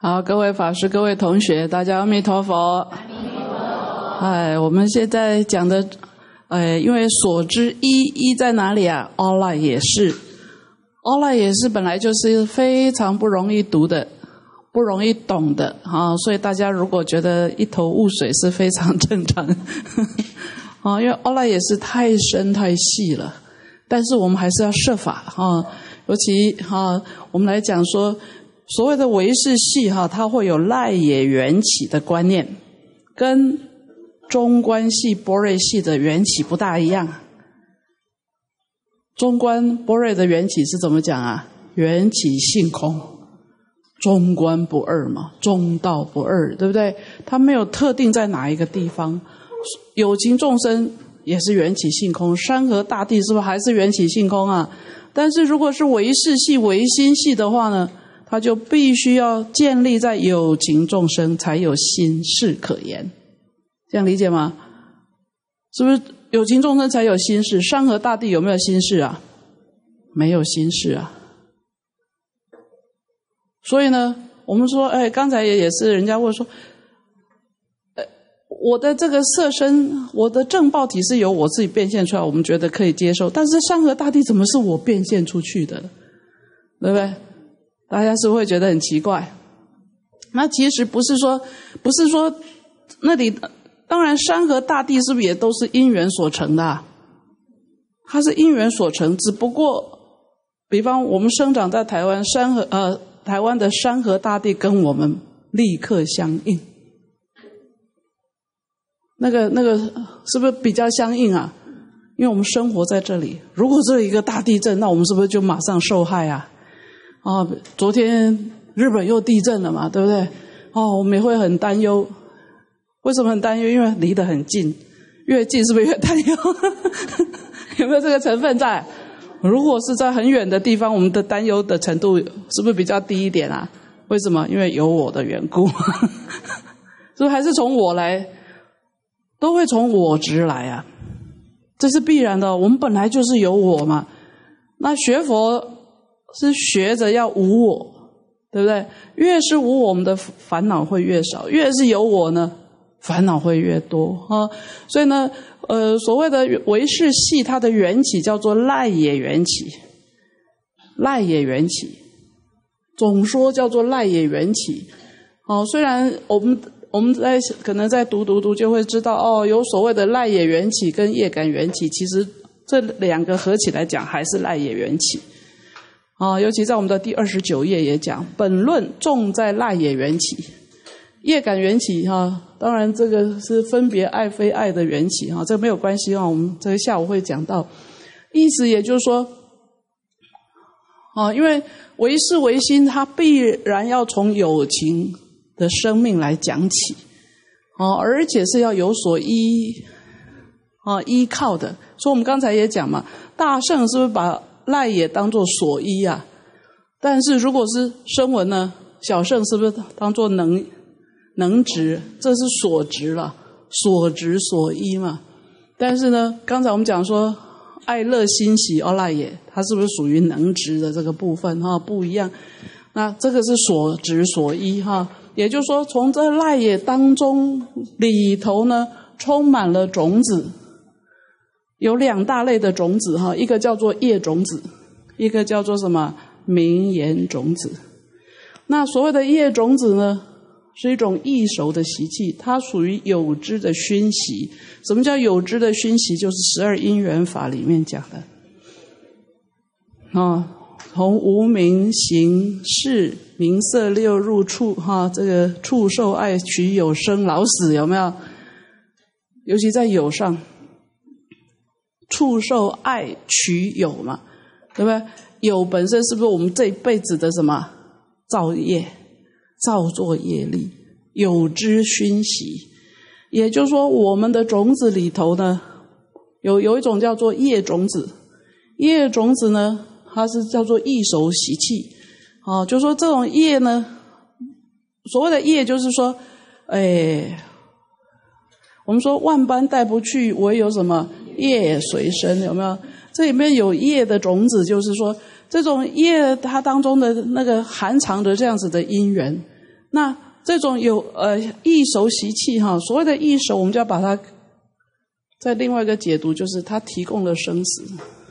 好，各位法师、各位同学，大家阿弥陀佛。 阿弥陀佛。 我们现在讲的，因为所知一在哪里啊？阿赖耶识，阿赖耶识本来就是非常不容易读的，不容易懂的啊，所以大家如果觉得一头雾水是非常正常啊，因为阿赖耶识太深太细了，但是我们还是要设法啊，尤其我们来讲说。所谓的唯识系它会有赖耶缘起的观念，跟中观系般若系的缘起不大一样。中观般若的缘起是怎么讲啊？缘起性空，中观不二嘛，中道不二，对不对？它没有特定在哪一个地方。有情众生也是缘起性空，山河大地是不是还是缘起性空啊？但是如果是唯识系、唯心系的话呢？它就必须要建立在有情众生才有心事可言，这样理解吗？是不是有情众生才有心事？山河大地有没有心事啊？没有心事啊。所以呢，我们说，刚才也是人家问说，我的这个色身，我的正报体是由我自己变现出来，我们觉得可以接受，但是山河大地怎么是我变现出去的？对不对？大家是不是会觉得很奇怪？那其实不是说那里，当然山河大地是不是也都是因缘所成的啊？它是因缘所成，只不过比方我们生长在台湾，台湾的山河大地跟我们立刻相应，那个是不是比较相应啊？因为我们生活在这里，如果这里一个大地震，那我们是不是就马上受害啊？昨天日本又地震了嘛，对不对？我们也会很担忧。为什么很担忧？因为离得很近，越近是不是越担忧？有没有这个成分在？如果是在很远的地方，我们的担忧的程度是不是比较低一点啊？为什么？因为有我的缘故。是不是还是从我来？都会从我执来啊，这是必然的。我们本来就是有我嘛。那学佛是学着要无我，对不对？越是无我，我们的烦恼会越少；越是有我呢，烦恼会越多啊。所以呢，所谓的唯识系，它的缘起叫做赖耶缘起，赖耶缘起，总说叫做赖耶缘起。虽然我们可能在读就会知道有所谓的赖耶缘起跟业感缘起，其实这两个合起来讲还是赖耶缘起。尤其在我们的第29页也讲，本论重在赖耶缘起，业感缘起当然这个是分别爱非爱的缘起这没有关系我们这个下午会讲到。意思也就是说，因为唯识唯心，它必然要从有情的生命来讲起而且是要有所依靠的。所以我们刚才也讲嘛，大乘是不是把赖也当作所依啊？但是如果是声闻呢，小乘是不是当作能执？这是所执了，所执所依嘛。但是呢，刚才我们讲说爱乐欣喜阿赖耶，它是不是属于能执的这个部分不一样。那这个是所执所依也就是说，从这赖耶当中里头呢，充满了种子。有两大类的种子一个叫做业种子，一个叫做什么名言种子。那所谓的业种子呢，是一种异熟的习气，它属于有知的熏习。什么叫有知的熏习？就是12因缘法里面讲的从无明行识名色六入处这个触受爱取有生老死，有没有？尤其在有上，触受爱取有嘛，对不对？有本身是不是我们这一辈子的什么造业、造作业力，有知熏习？也就是说，我们的种子里头呢，有一种叫做业种子。业种子呢，它是叫做异熟习气就是说这种业呢，所谓的业就是说我们说万般带不去，唯有什么业随身，有没有？这里面有业的种子，就是说这种业它当中的那个含藏着这样子的因缘， 那这种有异熟习气哈，所谓的异熟，我们就要把它在另外一个解读，就是它提供了生死。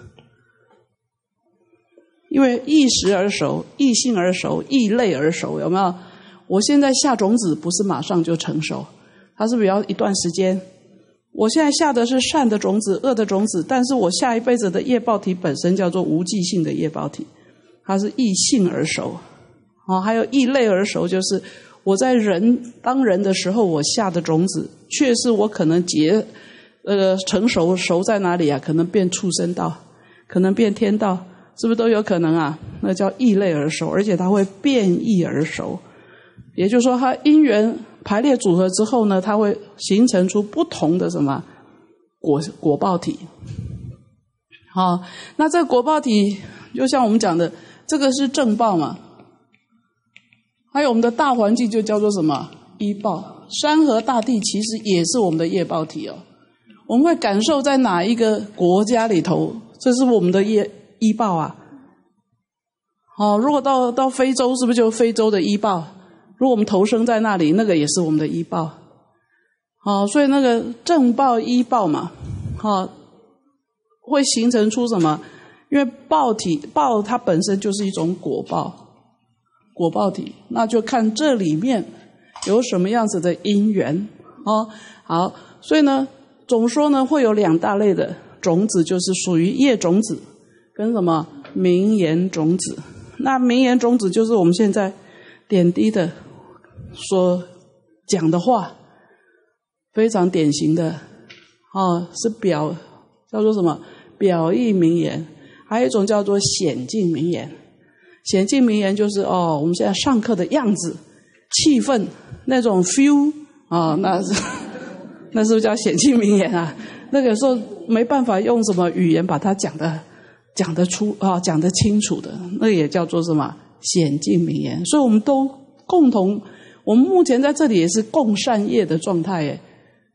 因为异时而熟，异性而熟，异类而熟，有没有？我现在下种子不是马上就成熟，它是不是要一段时间？我现在下的是善的种子、恶的种子，但是我下一辈子的业报体本身叫做无记性的业报体，它是异性而熟。还有异类而熟，就是我在当人的时候，我下的种子，却是我可能成熟在哪里啊？可能变畜生道，可能变天道，是不是都有可能啊？那叫异类而熟，而且它会变异而熟。也就是说，它因缘排列组合之后呢，它会形成出不同的什么果报体。那这个果报体，就像我们讲的，这个是正报嘛。还有我们的大环境就叫做什么？依报。山河大地其实也是我们的业报体哦。我们会感受在哪一个国家里头，这是我们的依报啊。如果到非洲，是不是就非洲的依报？如果我们投生在那里，那个也是我们的依报。所以那个正报依报嘛，会形成出什么？因为报它本身就是一种果报体，那就看这里面有什么样子的因缘。好，所以呢，总说呢会有两大类的种子，就是属于业种子跟什么名言种子。那名言种子就是我们现在点滴的所讲的话，非常典型的是叫做什么表意名言，还有一种叫做显境名言。显境名言就是我们现在上课的样子、气氛那种 feel 那是不是叫显境名言啊？那个时候没办法用什么语言把它讲得出讲得清楚的，那也叫做什么显境名言。所以我们都共同，我们目前在这里也是共善业的状态耶。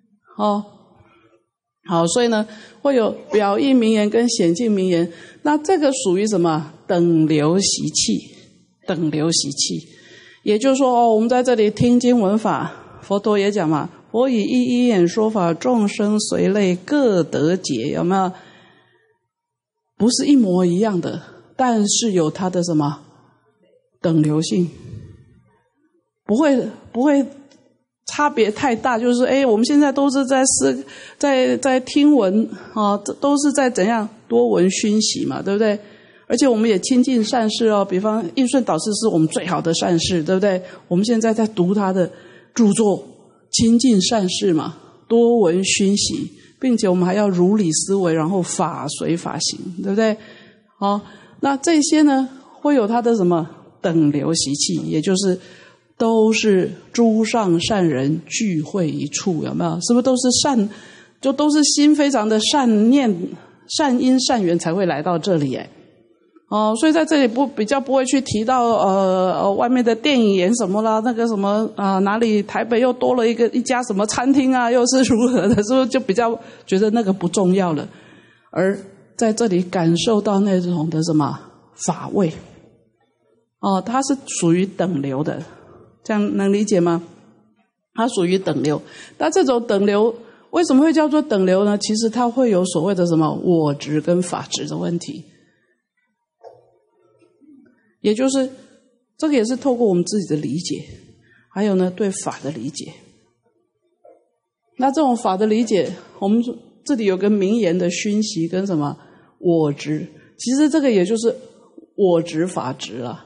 好，所以呢会有表意名言跟显境名言。那这个属于什么？等流习气。也就是说我们在这里听经闻法，佛陀也讲嘛，佛以一眼说法，众生随类各得解，有没有？不是一模一样的，但是有它的什么等流性，不会差别太大。就是我们现在都是在听闻都是在怎样多闻熏习嘛，对不对？而且我们也亲近善士比方印顺导师是我们最好的善士，对不对？我们现在在读他的著作，亲近善士嘛，多闻熏习，并且我们还要如理思维，然后法随法行，对不对？那这些呢会有他的什么等流习气，也就是都是诸上善人聚会一处，有没有？是不是都是善，就都是心非常的善念、善因、善缘才会来到这里所以在这里比较不会去提到外面的电影演什么啦，那个什么哪里台北又多了一家什么餐厅啊，又是如何的，是不是就比较觉得那个不重要了？而在这里感受到那种的什么法味它是属于等流的，这样能理解吗？它属于等流。那这种等流为什么会叫做等流呢？其实它会有所谓的什么我执跟法执的问题，也就是这个也是透过我们自己的理解，还有呢对法的理解。那这种法的理解，我们这里有个名言的熏习跟什么我执，其实这个也就是我执法执了。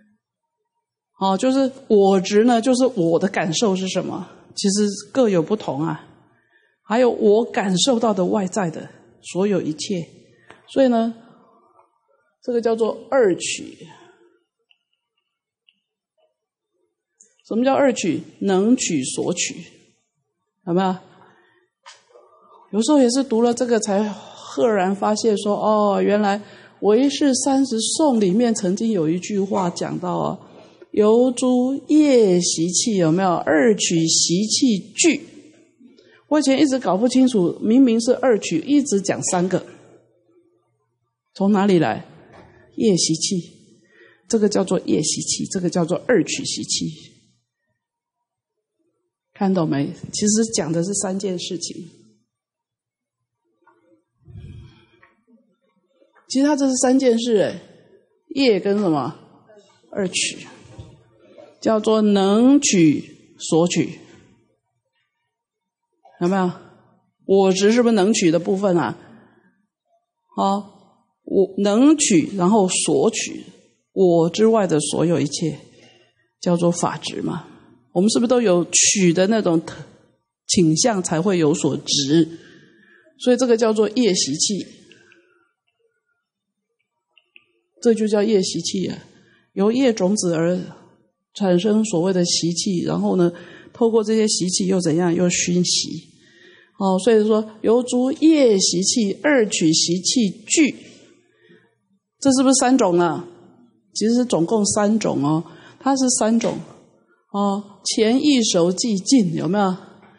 就是我执呢，就是我的感受是什么，其实各有不同啊。还有我感受到的外在的所有一切，所以呢这个叫做二取。什么叫二取？能取所取，有没有？有时候也是读了这个才赫然发现说原来唯识30颂里面曾经有一句话讲到由诸业习气，有没有？二取习气聚。我以前一直搞不清楚，明明是二取，一直讲3个，从哪里来？业习气，这个叫做业习气，这个叫做二取习气。 看懂没？其实讲的是3件事情。其实它这是3件事，业跟什么？2取，叫做能取所取，有没有？我执是不是能取的部分啊？我能取，然后所取，我之外的所有一切，叫做法执嘛。我们是不是都有取的那种倾向，才会有所执？所以这个叫做业习气，这就叫业习气啊。由业种子而产生所谓的习气，然后呢，透过这些习气又怎样？又熏习。所以说由诸业习气2取习气聚，这是不是3种啊？其实总共3种哦，它是3种前易熟即尽，有没有？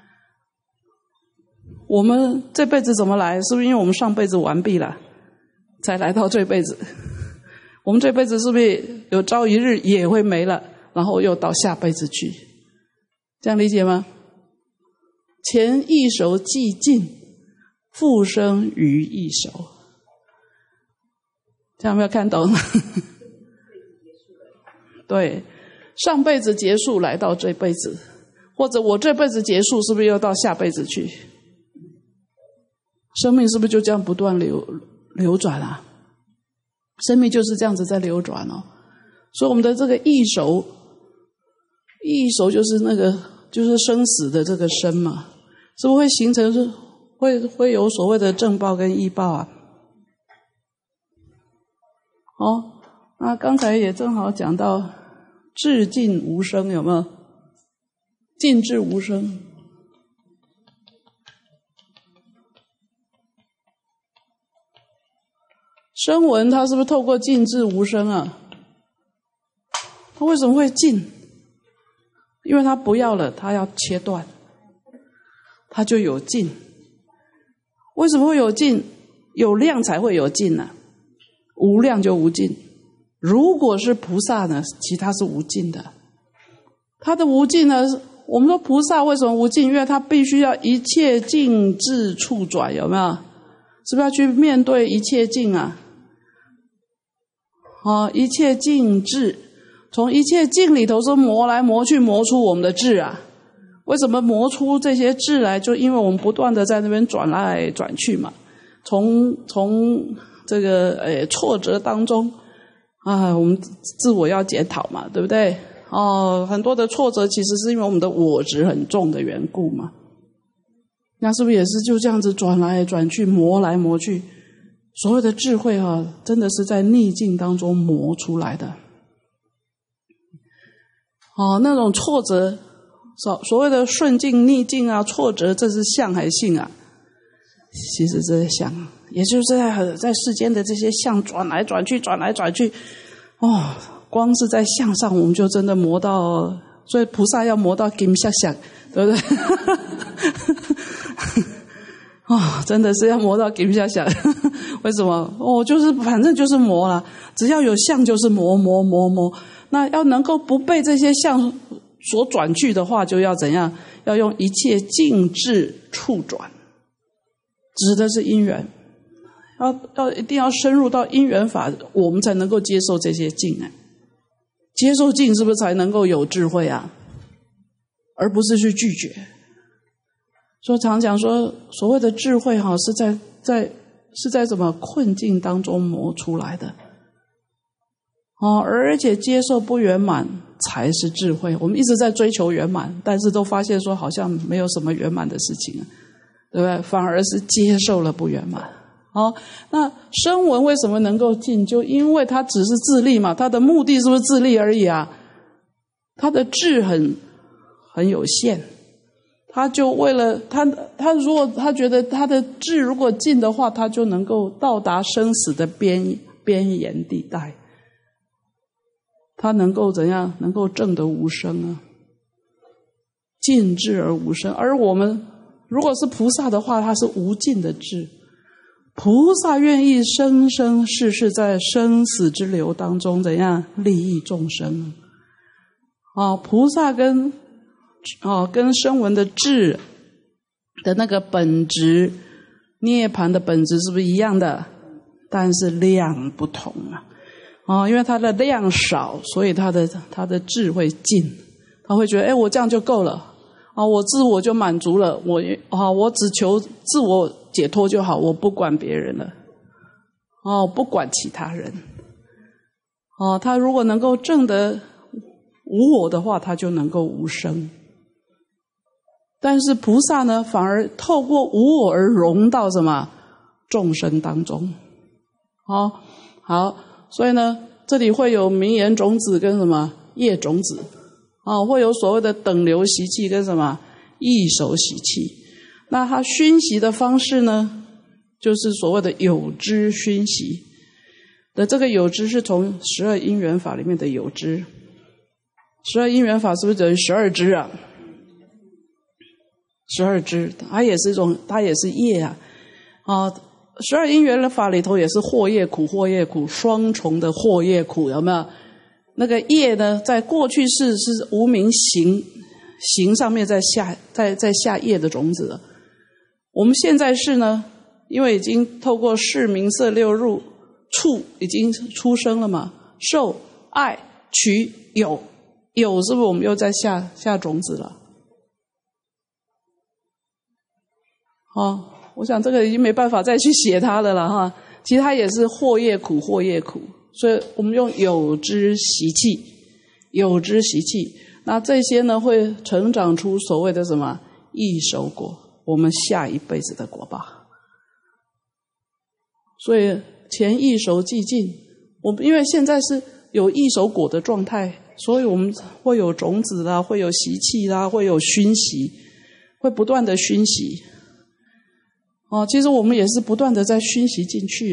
我们这辈子怎么来？是不是因为我们上辈子完毕了，才来到这辈子？我们这辈子是不是有朝一日也会没了，然后又到下辈子去？这样理解吗？前易熟即尽，复生于易熟。这样有没有看懂？对，上辈子结束来到这辈子，或者我这辈子结束，是不是又到下辈子去？生命是不是就这样不断流转啊？生命就是这样子在流转哦。所以我们的这个易熟就是那个就是生死的这个生嘛，是不是会形成是会有所谓的正报跟异报啊？那刚才也正好讲到至尽无生，有没有？尽至无生。声闻它是不是透过尽至无生啊？它为什么会尽？因为它不要了，它要切断，它就有尽。为什么会有尽？有量才会有尽啊，无量就无尽。如果是菩萨呢，其他是无尽的。它的无尽呢，我们说菩萨为什么无尽？因为他必须要一切尽至处转，有没有？是不是要去面对一切尽啊？一切尽至，从一切尽里头是磨来磨去，磨出我们的智啊。为什么磨出这些智来？就因为我们不断的在那边转来转去嘛，从这个挫折当中我们自我要检讨嘛，对不对？很多的挫折其实是因为我们的我执很重的缘故嘛。那是不是也是就这样子转来转去，磨来磨去？所谓的智慧真的是在逆境当中磨出来的。那种挫折，所谓的顺境逆境啊，挫折，这是相还是性啊？其实这是相，也就是在世间的这些相转来转去，转来转去。光是在相上我们就真的磨到，所以菩萨要磨到金下相，对不对？真的是要磨到金下相。为什么？就是反正就是磨啦，只要有相就是磨。那要能够不被这些相所转去的话，就要怎样？要用一切尽至处转，指的是因缘。一定要深入到因缘法，我们才能够接受这些境。接受境是不是才能够有智慧啊？而不是去拒绝。所以常讲说，所谓的智慧是在什么困境当中磨出来的。而且接受不圆满才是智慧。我们一直在追求圆满，但是都发现说好像没有什么圆满的事情，对不对？反而是接受了不圆满。那声闻为什么能够尽？就因为它只是自利嘛，它的目的是不是自利而已啊？它的智很有限，他就为了他如果他觉得他的智如果尽的话，他就能够到达生死的边沿地带，他能够怎样？能够证得无生啊，尽智而无生。而我们如果是菩萨的话，他是无尽的智。菩萨愿意生生世世在生死之流当中怎样利益众生？菩萨跟跟声闻的智的那个本质，涅槃的本质是不是一样的？但是量不同啊。因为它的量少，所以它的智会尽，他会觉得我这样就够了我自我就满足了，我只求自我解脱就好，我不管别人了不管其他人他如果能够证得无我的话，他就能够无生。但是菩萨呢，反而透过无我而融到什么众生当中好，所以呢，这里会有名言种子跟什么业种子会有所谓的等流习气跟什么异熟习气。那它熏习的方式呢，就是所谓的有支熏习的。这个有支是从12因缘法里面的有支。12因缘法是不是等于12支啊？12支，它也是业12因缘的法里头也是惑业苦，双重的惑业苦，有没有？那个业呢，在过去世是无明行上面在下业的种子了。我们现在是呢，因为已经透过视名色六入触已经出生了嘛，受爱取有是不是我们又在下种子了？我想这个已经没办法再去写它了啦其实它也是惑业苦，所以我们用有支习气，那这些呢会成长出所谓的什么异熟果，我们下一辈子的果报。所以前异熟寂尽，我们因为现在是有异熟果的状态，所以我们会有种子啦，会有习气啦，会有熏习，会不断的熏习其实我们也是不断的在熏习进去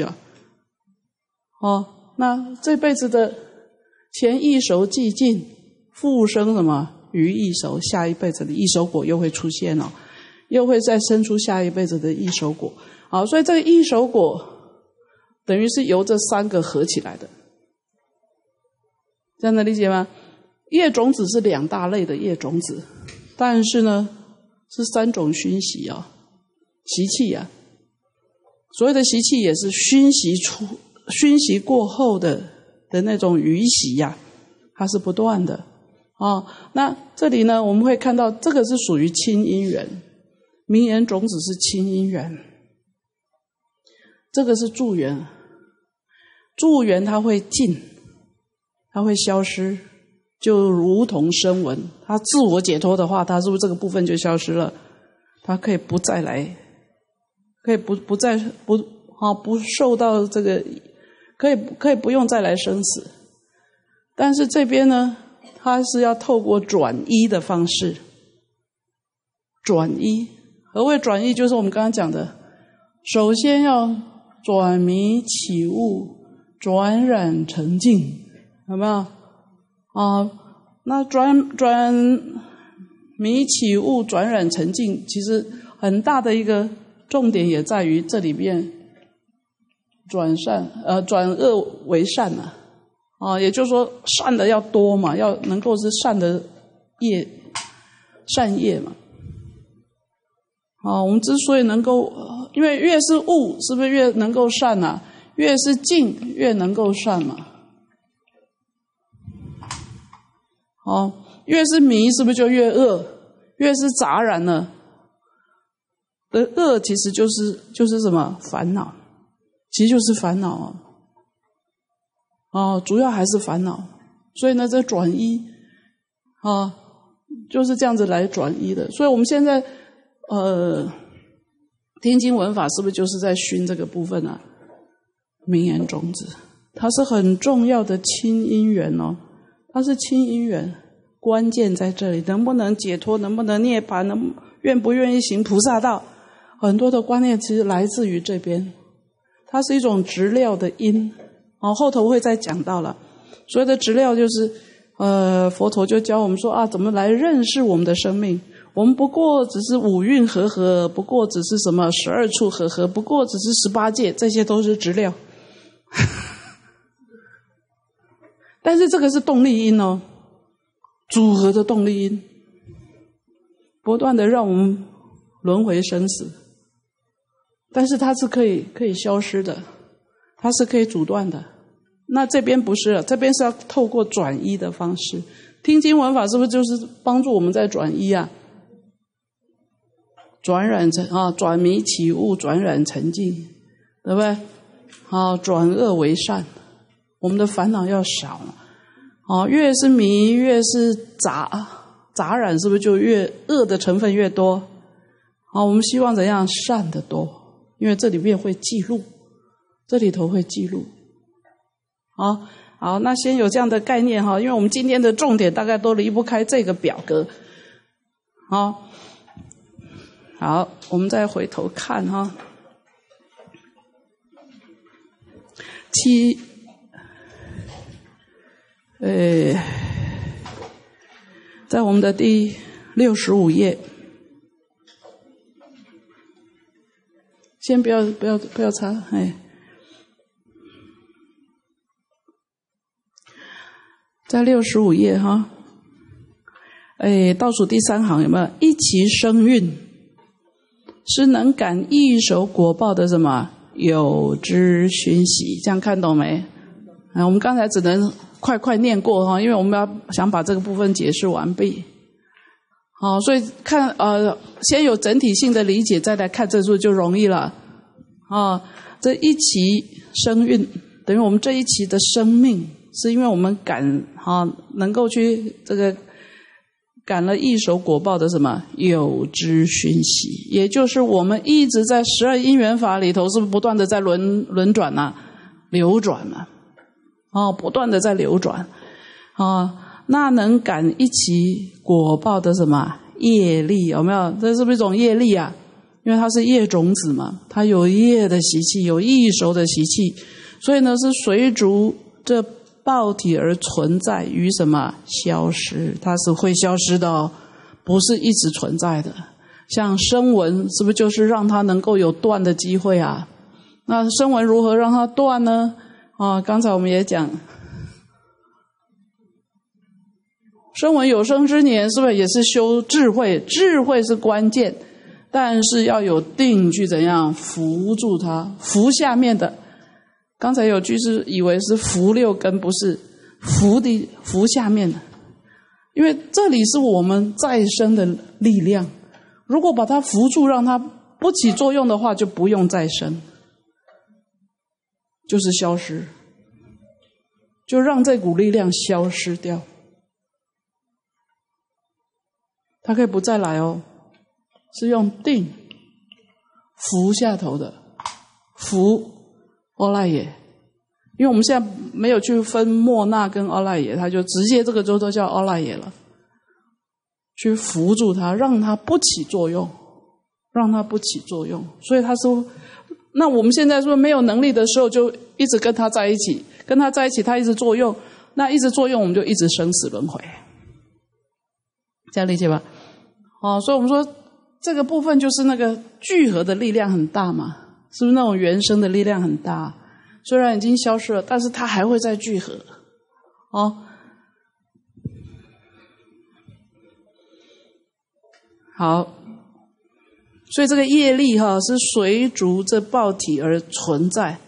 那这辈子的前异熟寂尽，复生什么于异熟，下一辈子的异熟果又会出现又会再生出下一辈子的异熟果所以这个异熟果等于是由这3个合起来的，这样的理解吗？业种子是2大类的业种子，但是呢是3种熏习习气所谓的习气也是熏习过后的那种余习它是不断的那这里呢我们会看到这个是属于亲因缘，名言种子是亲因缘，这个是助缘它会尽，它会消失，就如同声闻，它自我解脱的话，它是不是这个部分就消失了？它可以不再来，可以不受到这个，可以不用再来生死。但是这边呢，它是要透过转依的方式，转依。何谓转依？就是我们刚刚讲的，首先要转迷起悟，转染成净，有没有？那转迷起悟，转染成净，其实很大的一个重点也在于这里面转恶为善也就是说善的要多嘛，要能够是善的业，善业嘛。我们之所以能够，因为越是悟，是不是越能够善越是净，越能够善嘛。越是迷，是不是就越恶？越是杂染呢？恶其实就是什么？烦恼，其实就是烦恼主要还是烦恼。所以呢，这转依就是这样子来转依的。所以我们现在听经闻法是不是就是在熏这个部分名言种子，它是很重要的亲因缘它是亲因缘，关键在这里，能不能解脱，能不能涅槃，愿不愿意行菩萨道，很多的观念其实来自于这边，它是一种质料的因后头会再讲到了。所谓的质料就是佛陀就教我们说怎么来认识我们的生命，我们不过只是五蕴和合，不过只是什么12处和合，不过只是18界，这些都是质料但是这个是动力因组合的动力因不断的让我们轮回生死，但是它是可以消失的，它是可以阻断的。那这边不是了，这边是要透过转依的方式。听经闻法是不是就是帮助我们在转依啊？转迷起悟，转染成净，对不对？转恶为善，我们的烦恼要少。越是迷，越是杂染，是不是就越恶的成分越多？我们希望怎样？善的多，因为这里面会记录，这里头会记录。好，那先有这样的概念哈，因为我们今天的重点大概都离不开这个表格。好，我们再回头看哈。在我们的第65页，先不要查，在65页哈，倒数第3行有没有？一其生运，是能感异熟果报的什么有之熏习，这样看懂没？我们刚才只能快念过哈，因为我们想把这个部分解释完毕。好，所以看先有整体性的理解，再来看这处就容易了。这一期生运，等于我们这一期的生命，是因为我们能够去这个感了异熟果报的什么有之熏习，也就是我们一直在12因缘法里头，是不是不断的在轮转流转不断的在流转那能感一期果报的什么业力，有没有？这是不是一种业力啊？因为它是业种子嘛，它有业的习气，有异熟的习气，所以呢是随逐这报体而存在于什么消失，它是会消失的不是一直存在的。像声闻是不是就是让它能够有断的机会啊？那声闻如何让它断呢？刚才我们也讲，声闻有生之年是不是也是修智慧？智慧是关键，但是要有定去怎样扶住它，扶下面的。刚才有句是以为是扶6根，不是扶下面的，因为这里是我们再生的力量，如果把它扶住，让它不起作用的话，就不用再生，就是消失，就让这股力量消失掉，它可以不再来是用定扶下头的，扶阿赖耶。因为我们现在没有去分末那跟阿赖耶，它就直接这个都叫阿赖耶了，去扶住它，让它不起作用，所以它说，那我们现在说没有能力的时候，就一直跟它在一起，它一直作用，那一直作用，我们就一直生死轮回，这样理解吧？所以我们说这个部分就是那个聚合的力量很大嘛，是不是那种原生的力量很大？虽然已经消失了，但是它还会再聚合好，所以这个业力是随逐这报体而存在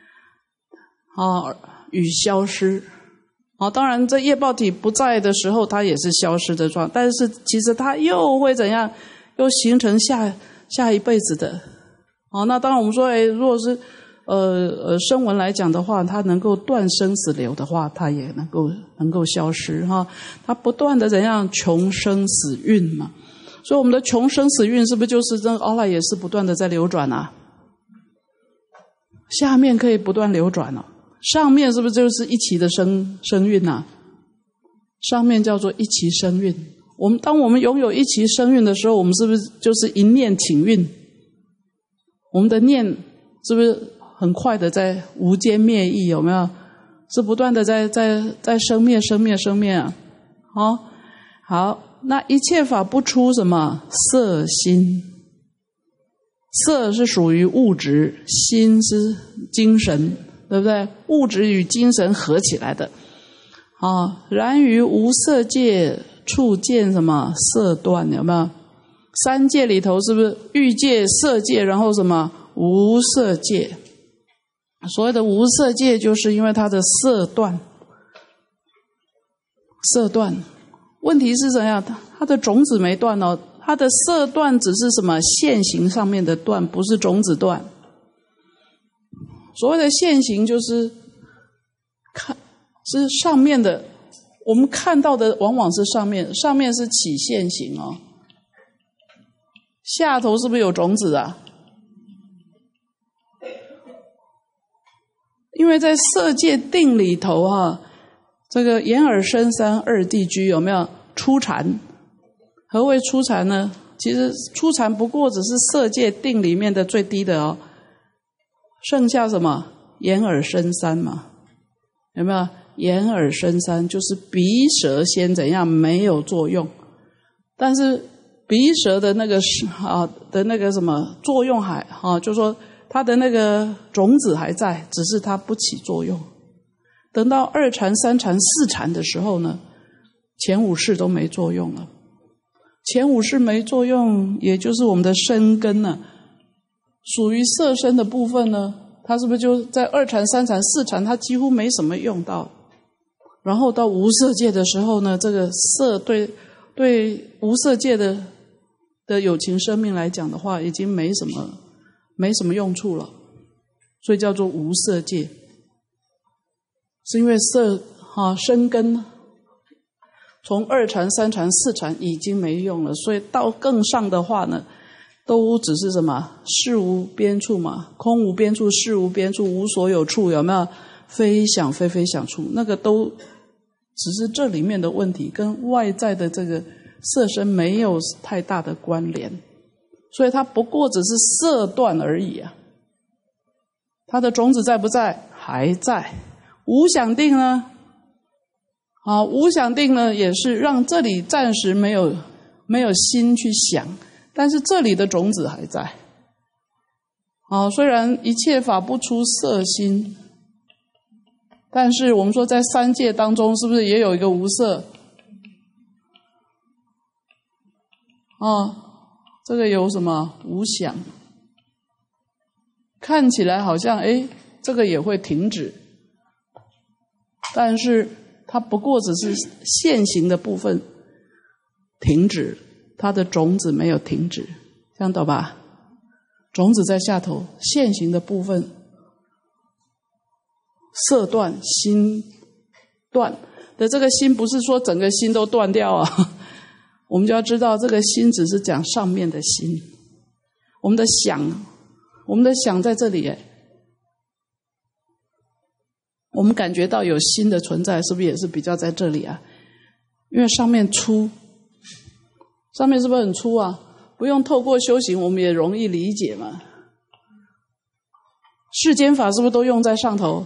与消失当然这业报体不在的时候，它也是消失的状态，但是其实它又会怎样，又形成下一辈子的那当然我们说如果是声闻来讲的话，它能够断生死流的话，它也能够消失它不断的怎样穷生死运嘛，所以我们的穷生死运是不是就是这个阿赖耶识不断的在流转下面可以不断流转上面是不是就是一期的生运上面叫做一期生运。当我们拥有一期生运的时候，我们是不是就是一念请运？我们的念是不是很快的在无间灭异？有没有？是不断的在生灭好，那一切法不出什么色心？色是属于物质，心是精神，对不对？物质与精神合起来的然于无色界处见什么色断，有没有？ 三界里头是不是欲界、色界，然后什么无色界？所谓的无色界，就是因为它的色断。色断，问题是怎样？它的种子没断哦，它的色断只是什么现行上面的断，不是种子断。所谓的现行就是是上面的，我们看到的往往是上面是起现行哦，下头是不是有种子啊？因为在色界定里头这个眼耳身三二地居有没有初禅？何谓初禅呢？其实初禅不过只是色界定里面的最低的哦，剩下什么眼耳身三嘛？有没有？眼耳身三就是鼻舌先怎样没有作用，但是鼻舌的那个的那个什么作用就是说它的那个种子还在，只是它不起作用。等到二禅、三禅、四禅的时候呢，前五识都没作用了。前五识没作用，也就是我们的身根呢，属于色身的部分呢，它是不是就在二禅、三禅、四禅，它几乎没什么用到。然后到无色界的时候呢，这个色对无色界的有情生命来讲的话，已经没什么用处了，所以叫做无色界。是因为色身根从二禅、三禅、四禅已经没用了，所以到更上的话呢，都只是什么事无边处嘛，空无边处，事无边处，无所有处，有没有？非想非非想处，那个都只是这里面的问题，跟外在的这个色身没有太大的关联，所以它不过只是色断而已啊。它的种子在不在？还在。无想定呢？无想定呢，也是让这里暂时没有心去想，但是这里的种子还在。虽然一切法不出色心，但是我们说在三界当中，是不是也有一个无色？这个有什么？无想。看起来好像这个也会停止，但是它不过只是现行的部分停止，它的种子没有停止，这样懂吧？种子在下头，现行的部分色断心断的，这个心不是说整个心都断掉啊，我们就要知道这个心只是讲上面的心，我们的想在这里我们感觉到有心的存在，是不是也是比较在这里啊？因为上面粗，上面是不是很粗啊？不用透过修行，我们也容易理解嘛。世间法是不是都用在上头？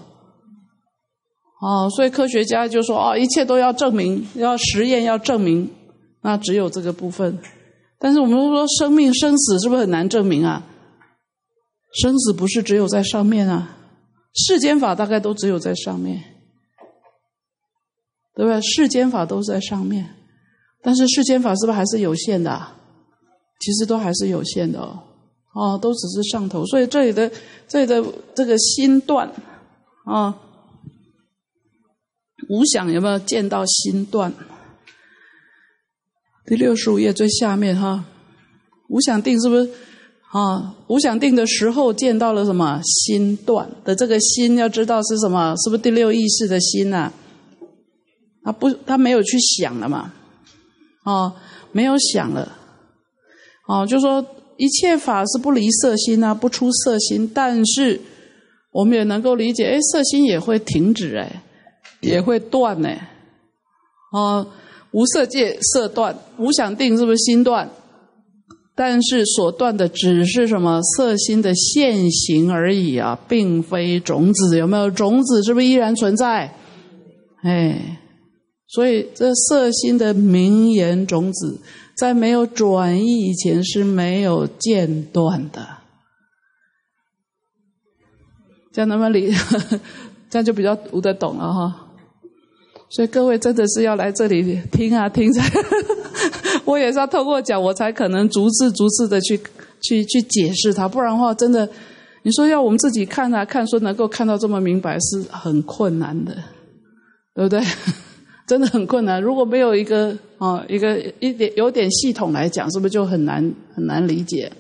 所以科学家就说一切都要证明，要实验，要证明，那只有这个部分。但是我们说生命生死是不是很难证明啊？生死不是只有在上面啊，世间法大概都只有在上面，对不对？世间法都在上面，但是世间法是不是还是有限的啊？其实都还是有限的都只是上头。所以这里的这个心断无想有没有见到心断？第65页最下面无想定是不是无想定的时候见到了什么？心断的。这个心要知道是什么？是不是第六意识的心啊？他没有去想了嘛？没有想了。就说一切法是不离色心不出色心，但是我们也能够理解，色心也会停止也会断无色界色断，无想定是不是心断？但是所断的只是什么？色心的现行而已啊，并非种子。有没有？种子是不是依然存在？所以这色心的名言种子，在没有转移以前是没有间断的。这样能不能理？这样就比较读得懂了所以各位真的是要来这里听啊听才我也是要透过讲，我才可能逐字的去解释它，不然的话真的你说要我们自己看啊看，说能够看到这么明白是很困难的，对不对？真的很困难。如果没有一点有点系统来讲，是不是就很难理解？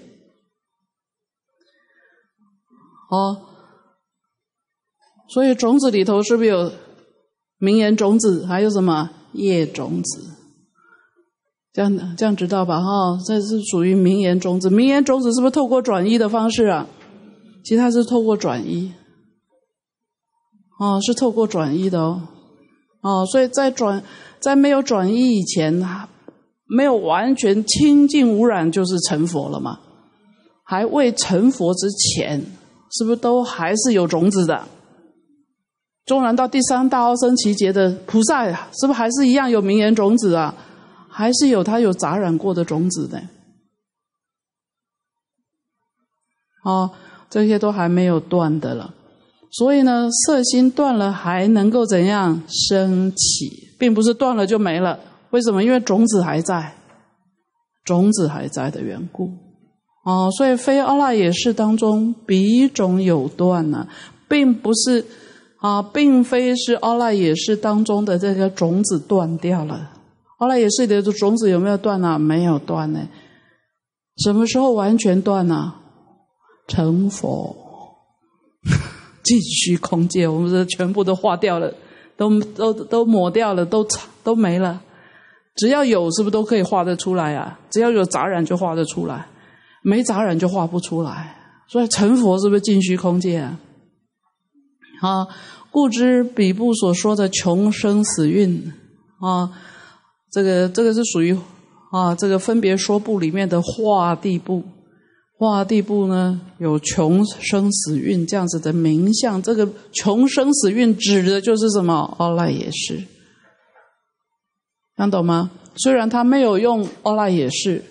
所以种子里头是不是有名言种子，还有什么业种子？这样知道吧？这是属于名言种子。名言种子是不是透过转移的方式啊？其实它是透过转移，是透过转移的所以在没有转移以前，没有完全清净无染，就是成佛了嘛。还未成佛之前，是不是都还是有种子的？纵然到第三大阿僧祇劫的菩萨呀，是不是还是一样有名言种子啊？还是有他有杂染过的种子的。这些都还没有断的了。所以呢，色心断了还能够怎样升起，并不是断了就没了。为什么？因为种子还在，种子还在的缘故。所以非阿赖耶识当中彼种有断呢，并不是并非是阿赖耶识当中的这个种子断掉了。阿赖耶识的种子有没有断啊？没有断呢。什么时候完全断啊？成佛尽虚空界，我们这全部都化掉了，都抹掉了，都没了。只要有，是不是都可以画得出来啊？只要有杂染就画得出来，没杂染就画不出来。所以成佛是不是尽虚空界啊？故知彼部所说的穷生死蕴这个是属于这个分别说部里面的化地部。化地部呢有穷生死蕴这样子的名相，这个穷生死蕴指的就是什么？阿赖耶识。看懂吗？虽然他没有用阿赖耶识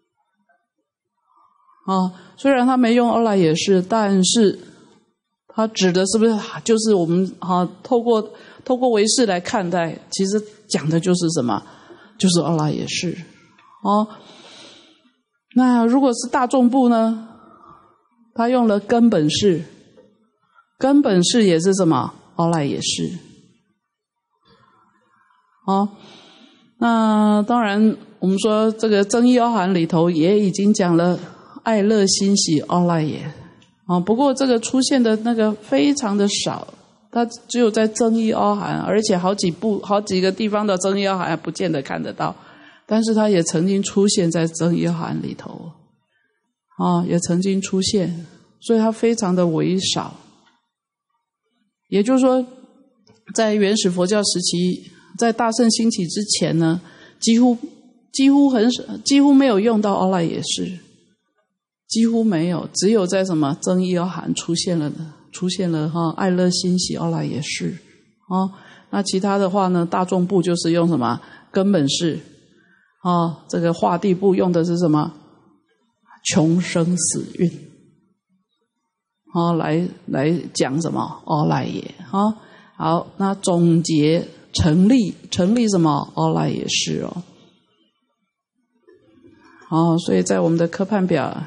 虽然他没用阿赖耶识，但是他指的是不是就是我们透过唯识来看待，其实讲的就是什么？就是阿赖耶识那如果是大众部呢？他用了根本识，根本识也是什么？阿赖耶识。那当然我们说这个增一阿含里头也已经讲了爱乐欣喜阿赖耶不过这个出现的那个非常的少，它只有在增一阿含，而且好几个地方的增一阿含不见得看得到，但是它也曾经出现在增一阿含里头也曾经出现，所以它非常的微少。也就是说在原始佛教时期，在大乘兴起之前呢，几乎没有用到阿赖耶识，几乎没有，只有在什么增一阿含出现了爱乐欣喜阿赖耶识那其他的话呢，大众部就是用什么根本识这个化地部用的是什么穷生死蕴来讲什么阿赖耶好，那总结成立什么阿赖耶识所以在我们的科判表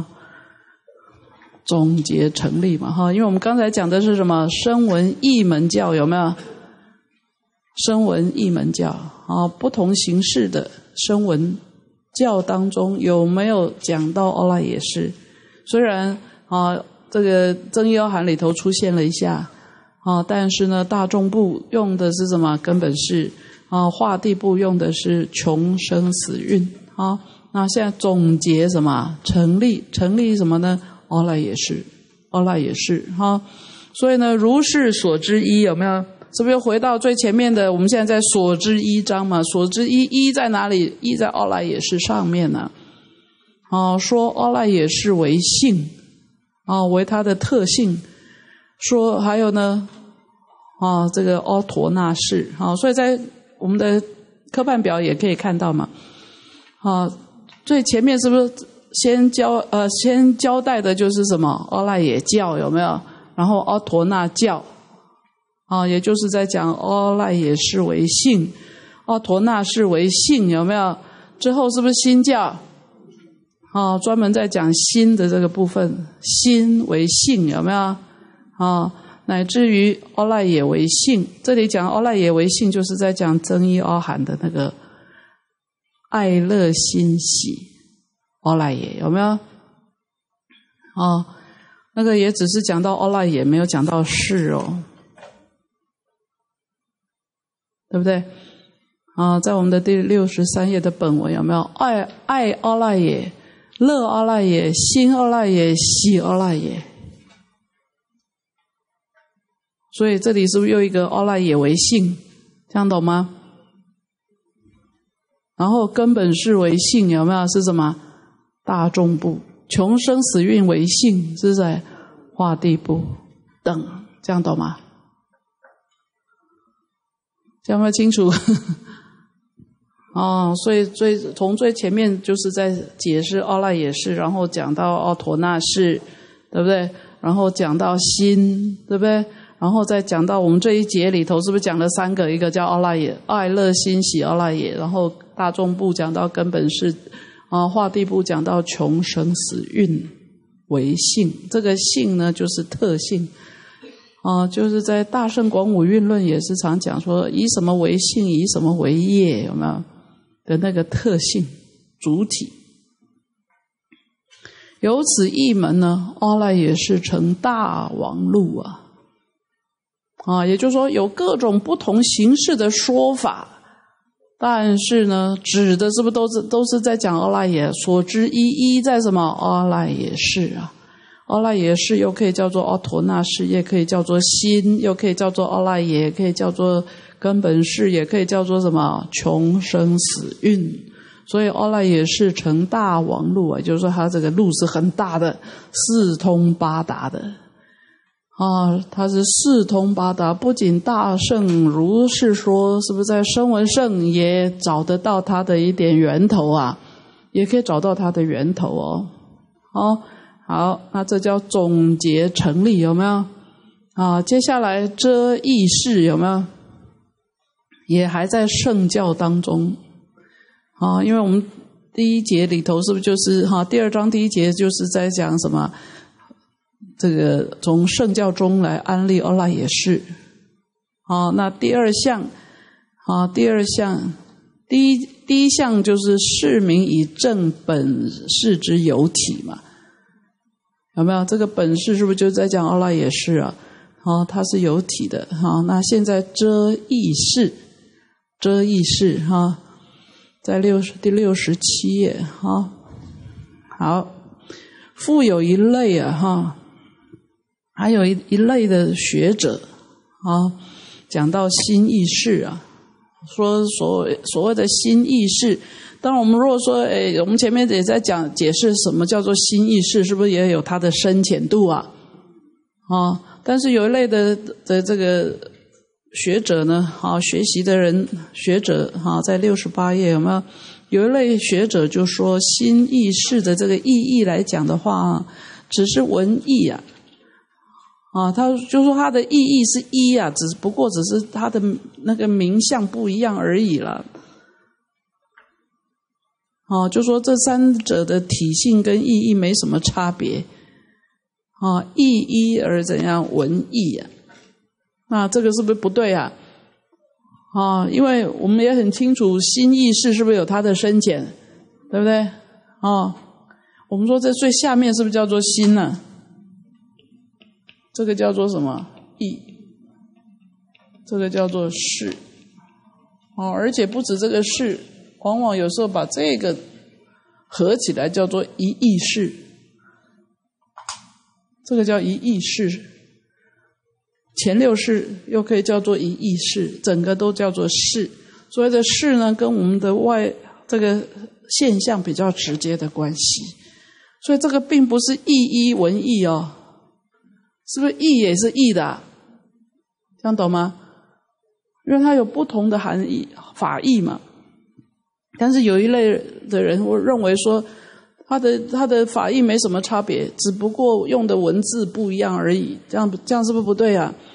总结成立嘛因为我们刚才讲的是什么声闻异门教，有没有？声闻异门教不同形式的声闻教当中有没有讲到阿赖耶识？虽然这个增一阿含里头出现了一下但是呢大众部用的是什么根本识化地部用的是穷生死蕴那现在总结什么成立什么呢？阿赖耶识所以呢如是所知一，有没有？是不是又回到最前面的我们现在在所知一章嘛？所知一在哪里？一在阿赖耶识上面呢说阿赖耶识为性为它的特性，说还有呢这个阿陀那识所以在我们的科判表也可以看到嘛最前面是不是先交代的就是什么阿赖耶教，有没有？然后阿陀那教也就是在讲阿赖耶识为性，阿陀那识为性，有没有？之后是不是心教？专门在讲心的这个部分，心为性，有没有？乃至于阿赖耶为性，这里讲阿赖耶为性，就是在讲增一阿含的那个爱乐欣喜阿赖耶，有没有？那个也只是讲到阿赖耶，没有讲到识哦，对不对？在我们的第63页的本文有没有？爱阿赖耶、乐阿赖耶、心阿赖耶、喜阿赖耶。所以这里是不是又一个阿赖耶为性？这样懂吗？然后根本识为性，有没有？是什么？大众部。穷生死蕴为性，是在化地部等，这样懂吗？这样有没有清楚？所以从最前面就是在解释阿赖耶识，然后讲到阿陀那识，对不对？然后讲到心，对不对？然后再讲到我们这一节里头是不是讲了3个？一个叫阿赖耶，爱乐欣喜阿赖耶，然后大众部讲到根本识，化地部讲到穷生死蕴为性，这个性呢就是特性。就是在大乘广五蕴论也是常讲说，以什么为性，以什么为业，有没有？的那个特性主体。由此一门呢，阿赖耶识成大王路也就是说有各种不同形式的说法，但是呢，指的是不是都是在讲阿赖耶？所知一一在什么？阿赖耶识阿赖耶识又可以叫做阿陀那识，也可以叫做心，又可以叫做阿赖耶，也可以叫做根本识，也可以叫做什么？穷生死蕴。所以阿赖耶识成大王路也就是说它这个路是很大的，四通八达的。它是四通八达，不仅大圣如是说，是不是在声闻圣也找得到它的一点源头也可以找到它的源头好，那这叫总结成立，有没有？接下来遮意识有没有？也还在圣教当中因为我们第一节里头是不是就是第2章第1节就是在讲什么？这个从圣教中来安立阿赖耶识。那第2项第一项就是示明以正本识之有体嘛，有没有？这个本识是不是就在讲阿赖耶识它是有体的那现在遮意识在第67页好，复有一类还有一类的学者讲到心意识说所谓的心意识，当然我们如果说我们前面也在讲解释什么叫做心意识，是不是也有它的深浅度但是有一类的这个学者呢学习的人学者在68页有没有？有一类学者就说心意识的这个意义来讲的话只是文义他就说它的意义是一不过只是它的那个名相不一样而已了。就说这3者的体性跟意义没什么差别。意一而怎样文义那这个是不是不对因为我们也很清楚心意识是不是有它的深浅，对不对？我们说这最下面是不是叫做心呢？这个叫做什么？意。这个叫做识。而且不止这个识，往往有时候把这个合起来叫做一意识。这个叫一意识。前6识又可以叫做一意识，整个都叫做识。所谓的识呢，跟我们的这个现象比较直接的关系。所以这个并不是意一文义是不是义也是义的这样懂吗？因为它有不同的含义法义嘛。但是有一类的人会认为说它的法义没什么差别，只不过用的文字不一样而已，这样是不是不对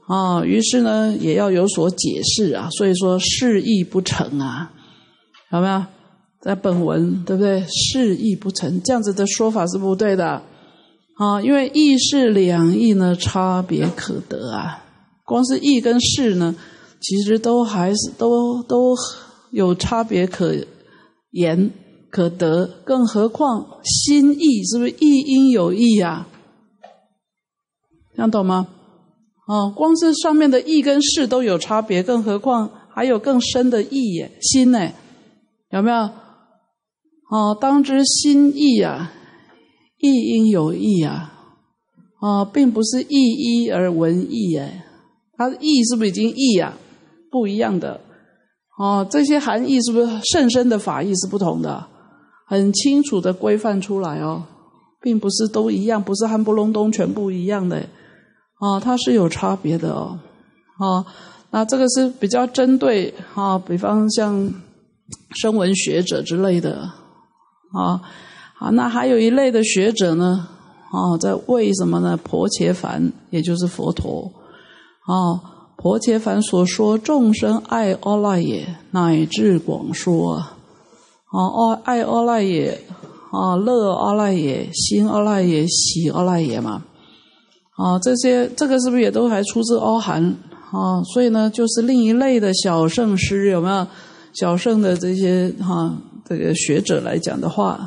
啊，于是呢也要有所解释啊，所以说释义不成啊，有没有？在本文对不对？释义不成，这样子的说法是不对的啊，因为义释两义呢差别可得啊，光是义跟释呢，其实都还是都有差别可言可得，更何况心义是不是义应有义啊？这样懂吗？光是上面的义跟释都有差别，更何况还有更深的义耶，心呢？有没有？当知心义啊，义应有义啊，并不是义一而闻义哎，它的义是不是已经义啊？不一样的这些含义是不是甚深的法义是不同的？很清楚的规范出来并不是都一样，不是含不隆咚全部一样的它是有差别的那这个是比较针对比方像声闻学者之类的那还有一类的学者呢在为什么呢？婆伽梵也就是佛陀婆伽梵所说众生爱阿赖耶，乃至广说爱阿赖耶乐阿赖耶，心阿赖耶，喜阿赖耶嘛这个是不是也都还出自阿含所以呢就是另一类的小圣师，有没有？小圣的这些这个学者来讲的话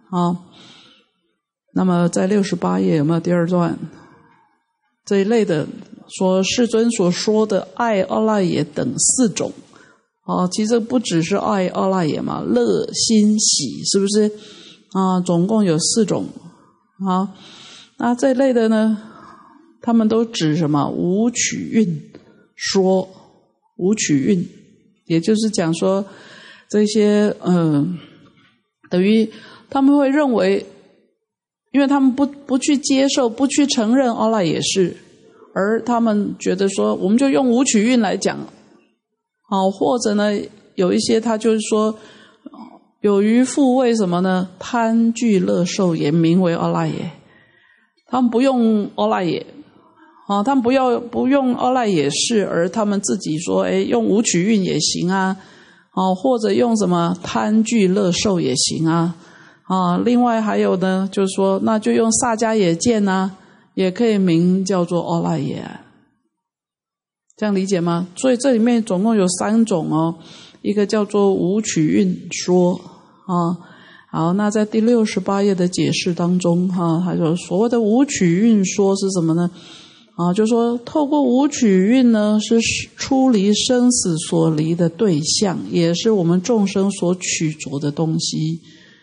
那么在68页有没有第二段这一类的说世尊所说的爱阿赖耶等4种其实不只是爱阿赖耶嘛，乐心喜是不是总共有4种那这一类的呢，他们都指什么？无取运说，无取运，也就是讲说这些等于他们会认为，因为他们不去接受，不去承认阿赖耶识，而他们觉得说我们就用无取运来讲或者呢有一些他就是说有余复为什么呢？贪惧乐受也名为阿赖耶，他们不用阿赖耶他们不用阿赖耶识，而他们自己说用无取运也行或者用什么贪惧乐受也行另外还有呢就是说那就用萨迦耶见也可以名叫做阿赖耶这样理解吗？所以这里面总共有3种一个叫做无取运说好，那在第68页的解释当中他说所谓的无取运说是什么呢？就是说透过无取运呢是出离生死所离的对象，也是我们众生所取着的东西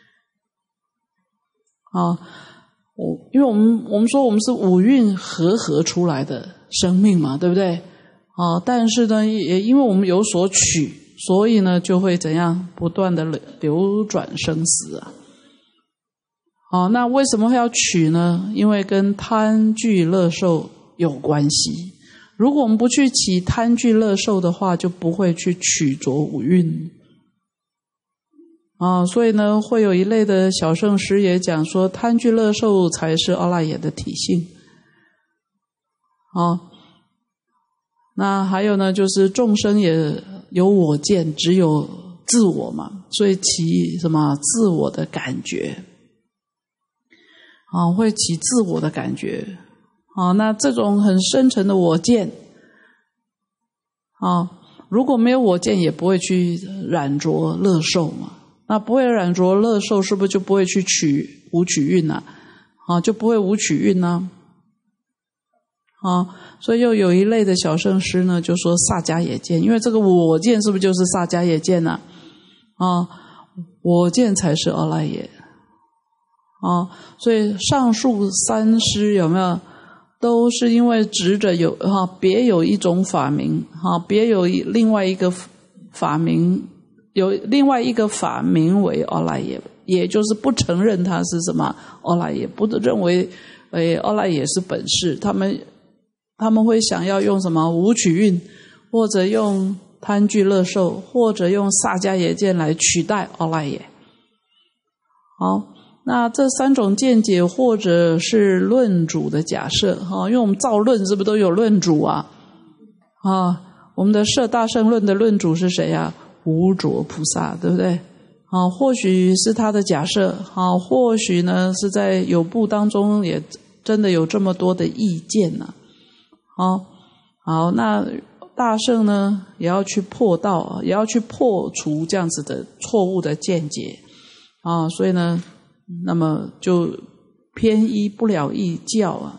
因为我们说我们是五蕴合出来的生命嘛，对不对但是呢也因为我们有所取，所以呢就会怎样不断的流转生死那为什么会要取呢？因为跟贪惧乐受有关系。如果我们不去起贪惧乐受的话，就不会去取着五蕴所以呢会有一类的小圣师也讲说贪惧乐受才是阿赖耶的体性那还有呢就是众生也有我见，只有自我嘛，所以起什么自我的感觉会起自我的感觉那这种很深沉的我见如果没有我见也不会去染着乐受嘛，那不会染着乐受是不是就不会去取无取运就不会无取运所以又有一类的小圣师呢就说萨迦耶见，因为这个我见是不是就是萨迦耶见我见才是阿赖耶所以上述3师有没有都是因为执着有别有一种法名别有另外一个法名，有另外一个法名为阿赖耶，也就是不承认它是什么阿赖耶，不认为阿赖耶是本事，他们会想要用什么无取运，或者用贪惧乐受，或者用萨迦耶见来取代阿赖耶。好，那这3种见解或者是论主的假设因为我们造论是不是都有论主我们的摄大乘论的论主是谁啊？无着菩萨，对不对？或许是他的假设，或许呢是在有部当中也真的有这么多的意见呢。好，那大乘呢也要去破道，也要去破除这样子的错误的见解所以呢，那么就偏依不了义教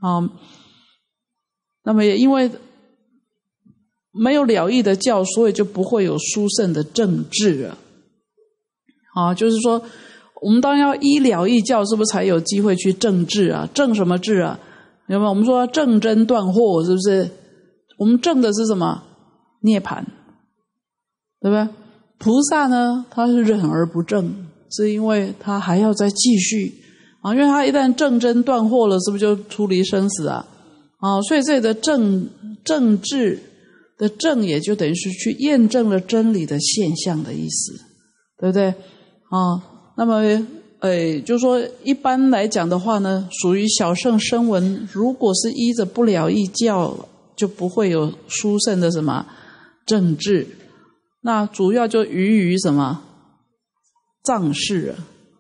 那么也因为没有了义的教，所以就不会有殊胜的正治就是说我们当然要依了义教，是不是才有机会去正治啊？正什么治啊？有没有？我们说正真断惑，是不是？我们正的是什么？涅槃，对不对？菩萨呢，他是忍而不正，是因为他还要再继续因为他一旦正真断惑了，是不是就出离生死所以这里的正治的正，也就等于是去验证了真理的现象的意思，对不对？那么就是说一般来讲的话呢，属于小乘声闻，如果是依着不了义教，就不会有殊胜的什么正治。那主要就于什么藏事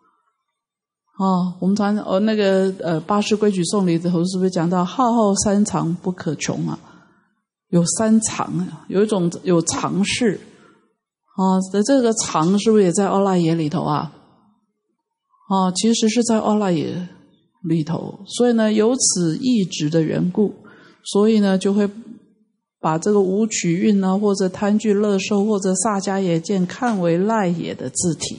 我们常那个八识规矩颂里头是不是讲到浩浩三常不可穷有三常有一种有常事的这个常是不是也在阿赖耶里头其实是在阿赖耶里头，所以呢由此义执的缘故，所以呢就会把这个五取蕴或者贪具乐受或者萨迦耶见看为赖耶的字体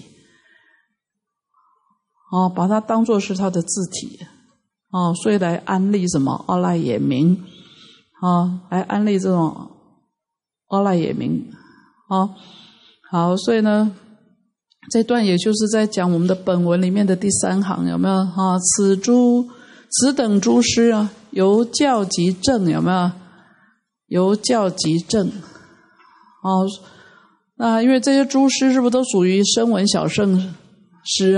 把它当作是它的字体所以来安立什么阿赖耶名来安立这种阿赖耶名好，所以呢这段也就是在讲我们的本文里面的第3行，有没有此等诸师由教及正，有没有？由教及正那因为这些诸师是不是都属于声闻小乘师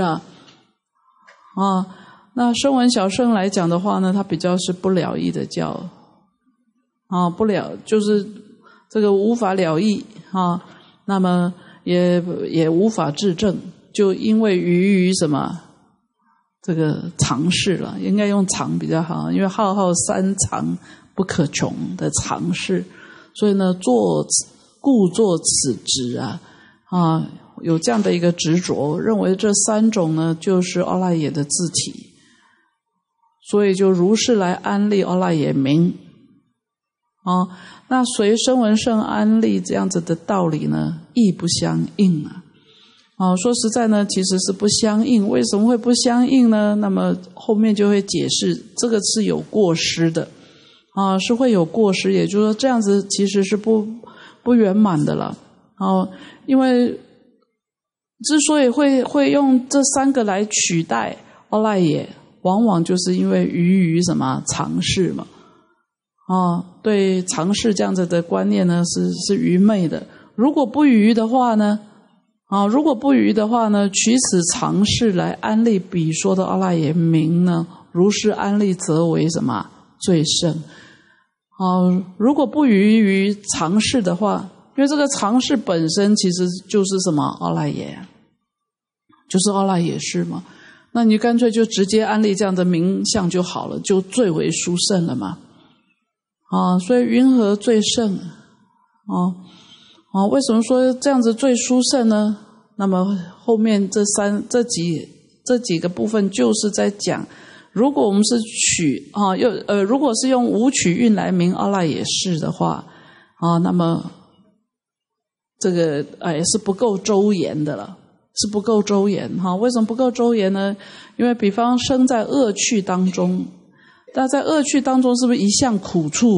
那声闻小乘来讲的话呢，它比较是不了义的教不了就是这个无法了义那么也无法治正，就因为于什么这个常事了，应该用常比较好，因为浩浩三常不可穷的常事，所以呢故作此执有这样的一个执着，认为这3种呢就是阿赖耶的字体，所以就如是来安立阿赖耶名那随声闻乘安立这样子的道理呢亦不相应说实在呢其实是不相应。为什么会不相应呢？那么后面就会解释这个是有过失的是会有过失，也就是说这样子其实是不圆满的了因为之所以会用这3个来取代阿赖耶，往往就是因为于什么常识嘛对常识这样子的观念呢是愚昧的。如果不愚的话呢取此常识来安立彼说的阿赖耶名呢，如是安立则为什么最胜如果不愚于常识的话，因为这个常识本身其实就是什么阿赖耶，就是阿赖耶识嘛，那你干脆就直接安立这样的名相就好了，就最为殊胜了嘛所以云何最胜为什么说这样子最殊胜呢？那么后面这几个部分就是在讲，如果我们是如果是用无取蕴来名阿赖耶识的话那么这个是不够周延的了，是不够周延为什么不够周延呢？因为比方生在恶趣当中，但在恶趣当中是不是一向苦处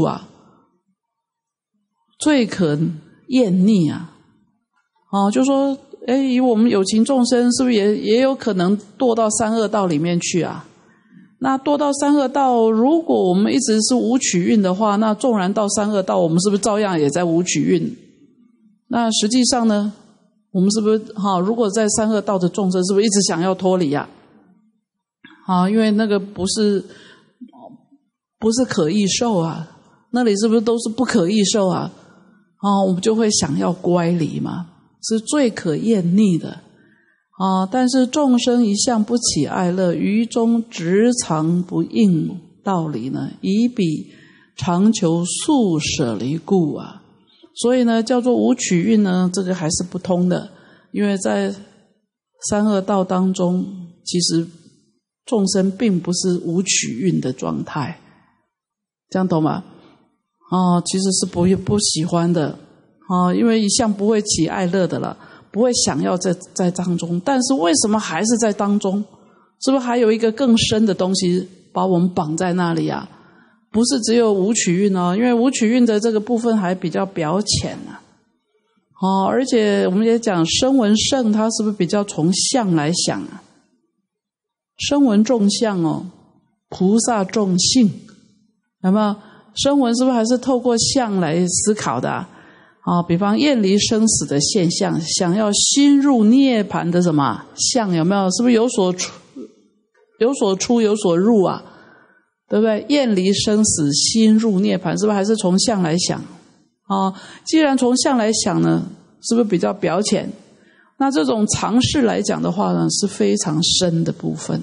最可厌腻就说以我们有情众生是不是也有可能堕到三恶道里面去那堕到三恶道，如果我们一直是无取蕴的话，那纵然到三恶道，我们是不是照样也在无取蕴？那实际上呢，我们是不是如果在三恶道的众生，是不是一直想要脱离因为那个不是可易受那里是不是都是不可易受啊？我们就会想要乖离嘛，是最可厌逆的但是众生一向不起爱乐，于中执常不应道理呢，以彼常求速舍离故啊。所以呢，叫做无取运呢，这个还是不通的，因为在三恶道当中，其实众生并不是无取运的状态，这样懂吗？其实是不喜欢的因为一向不会起爱乐的了，不会想要在当中，但是为什么还是在当中？是不是还有一个更深的东西把我们绑在那里啊？不是只有无取运因为无取运的这个部分还比较表浅而且我们也讲声闻圣，它是不是比较从相来想啊？声闻重相菩萨重性，有没有？声闻是不是还是透过相来思考的比方厌离生死的现象，想要心入涅槃的什么相，有没有？是不是有所出有所入啊？对不对？厌离生死，心入涅槃，是不是还是从相来想既然从相来想呢，是不是比较表浅？那这种常识来讲的话呢，是非常深的部分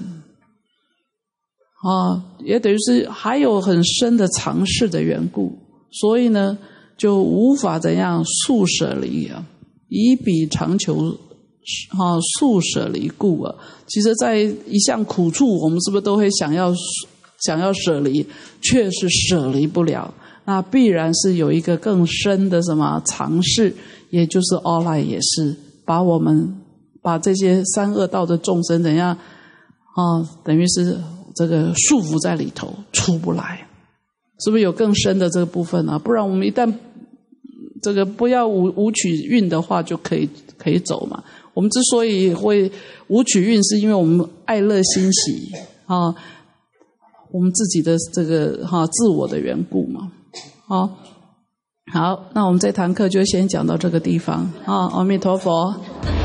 也等于是还有很深的常识的缘故，所以呢就无法怎样速舍离以彼常求速舍离故其实在一项苦处，我们是不是都会想要舍离，却是舍离不了，那必然是有一个更深的什么常识，也就是阿赖也是把这些三恶道的众生怎样等于是这个束缚在里头出不来，是不是有更深的这个部分不然我们一旦这个不要无取运的话，就可以走嘛。我们之所以会无取运，是因为我们爱乐欣喜我们自己的这个自我的缘故嘛。好，那我们这堂课就先讲到这个地方阿弥陀佛。